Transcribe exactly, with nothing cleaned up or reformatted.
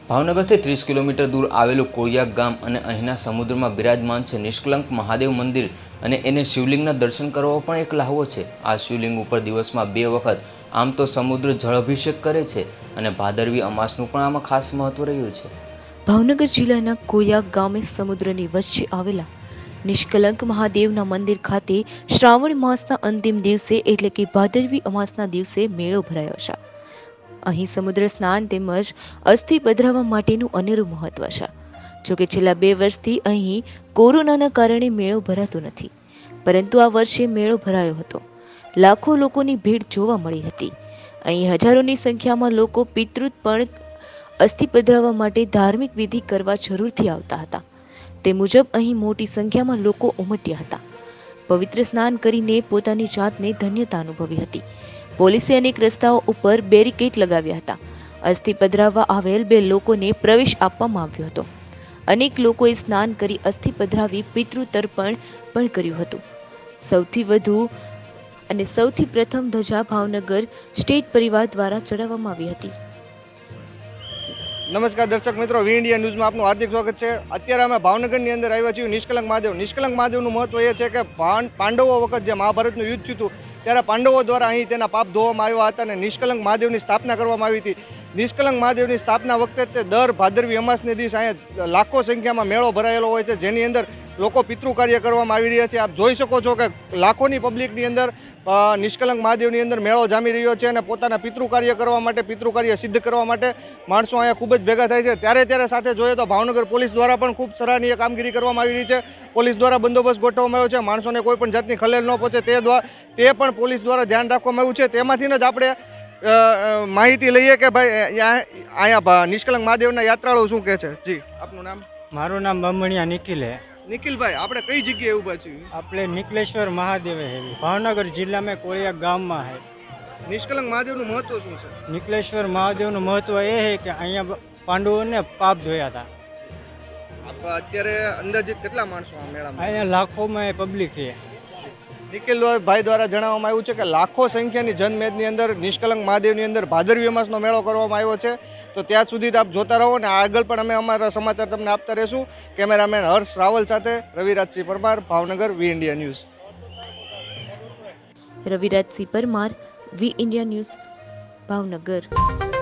ભાવનગરથી ત્રીસ કિલોમીટર દૂર આવેલું કોળિયાક ગામ અને અહીંના સમુદ્રમાં બિરાજમાન છે નિષ્કલંક મહાદેવ મંદિર અને એને શિવલિંગના દર્શન કરવા પણ એક લહાવો છે। આ શિવલિંગ ઉપર દિવસમાં બે વખત આમ તો સમુદ્ર જળાભિષેક કરે છે અને ભાદરવી અમાસનું પણ આમાં ખાસ મહત્વ રહ્યું છે। ભાવનગર જિલ્લાના કોળિયાક ગામે સમુદ્રની વચ્ચે આવેલા નિષ્કલંક મહાદેવના મંદિર ખાતે શ્રાવણ માસના અંતિમ દિવસે એટલે કે ભાદરવી અમાસના દિવસે મેળો ભરાયો છે। અહીં સમુદ્ર સ્નાન તેમજ અસ્થિ પધરાવવા માટેનું અનેરું મહત્વ છે। જોકે છેલ્લા બે વર્ષથી અહીં કોરોનાના કારણે મેળો ભરાતો નથી, પરંતુ આ વર્ષે મેળો ભરાયો હતો। લાખો લોકોની ભીડ જોવા મળી હતી। અહીં હજારોની સંખ્યામાં લોકો પિતૃતર્પણ અસ્થિ પધરાવવા માટે ધાર્મિક વિધિ કરવા જરૂરથી આવતા હતા। તે મુજબ અહીં મોટી સંખ્યામાં લોકો ઉમટ્યા હતા। પવિત્ર સ્નાન કરીને પોતાની જાતને ધન્યતા અનુભવી હતી। પોલીસે અનેક રસ્તાઓ ઉપર બેરિકેડ લગાવ્યા હતા। અસ્થિ પધરાવવા આવેલ બે લોકોને પ્રવેશ આપવામાં આવ્યો હતો। અનેક લોકોએ સ્નાન કરી અસ્થિ પધરાવી પિતૃતર્પણ પણ કર્યું હતું। સૌથી વધુ અને સૌથી પ્રથમ ધજા ભાવનગર સ્ટેટ પરિવાર દ્વારા ચડાવવામાં આવી હતી। નમસ્કાર દર્શક મિત્રો, વી ઇન્ડિયા ન્યૂઝમાં આપનું હાર્દિક સ્વાગત છે। અત્યારે અમે ભાવનગરની અંદર આવ્યા છીએ નિષ્કલંક મહાદેવ। નિષ્કલંક મહાદેવનું મહત્વ એ છે કે પાંડવો વખત જે મહાભારતનું યુદ્ધ થયું હતું ત્યારે પાંડવો દ્વારા અહીં તેના પાપ ધોવામાં આવ્યા હતા અને નિષ્કલંક મહાદેવની સ્થાપના કરવામાં આવી હતી। નિષ્કલંક મહાદેવની સ્થાપના વખતે તે દર ભાદરવી અમાસને દિવસ અહીંયા લાખો સંખ્યામાં મેળો ભરાયેલો હોય છે, જેની અંદર લોકો પિતૃ કાર્ય કરવામાં આવી રહ્યા છે। આપ જોઈ શકો છો કે લાખોની પબ્લિકની અંદર નિષ્કલંક મહાદેવની અંદર મેળો જામી રહ્યો છે અને પોતાના પિતૃ કાર્ય કરવા માટે, પિતૃ કાર્ય સિદ્ધ કરવા માટે માણસો અહીંયા ખૂબ જ ભેગા થાય છે। ત્યારે ત્યારે સાથે જોઈએ તો ભાવનગર પોલીસ દ્વારા પણ ખૂબ સરાહનીય કામગીરી કરવામાં આવી રહી છે। પોલીસ દ્વારા બંદોબસ્ત ગોઠવવામાં આવ્યો છે, માણસોને કોઈ પણ જાતની ખલેલ ન પહોંચે તે દ્વારા તે પણ પોલીસ દ્વારા ધ્યાન રાખવામાં આવ્યું છે। તેમાંથી જ આપણે માહિતી લઈએ કે ભાઈ અહીંયા નિષ્કલંક મહાદેવના યાત્રાળુ શું કહે છે। જી, આપનું નામ? મારું નામ બમણિયા નિખિલ હે। નિખિલભાઈ, આપણે કઈ જગ્યાએ ઊભા છીએ? આપણે નિકલેશ્વર મહાદેવ હે, ભાવનગર જિલ્લા में कोळियाक गाम में है। નિષ્કલંક મહાદેવનું મહત્વ શું છે? નિકલેશ્વર મહાદેવનું મહત્વ એ છે કે અહીંયા પાંડવોને પાપ ધોયા હતા। અત્યારે અંદાજિત કેટલા માણસો આ મેળામાં? અહીંયા લાખોમાં પબ્લિક છે। નિખિલભાઈ દ્વારા જણાવવામાં આવ્યું છે કે લાખો સંખ્યાની જનમેદની અંદર નિષ્કલંક મહાદેવની અંદર ભાદરવી અમાસનો મેળો કરવામાં આવ્યો છે। તો ત્યાં સુધી આપ જોતા રહો અને આગળ પણ અમે અમારા સમાચાર તમને આપતા રહીશું। કેમેરામેન હર્ષ રાવલ સાથે Ravirajsinh Parmar, Bhavnagar, V India news. Ravirajsinh Parmar, V India news, Bhavnagar.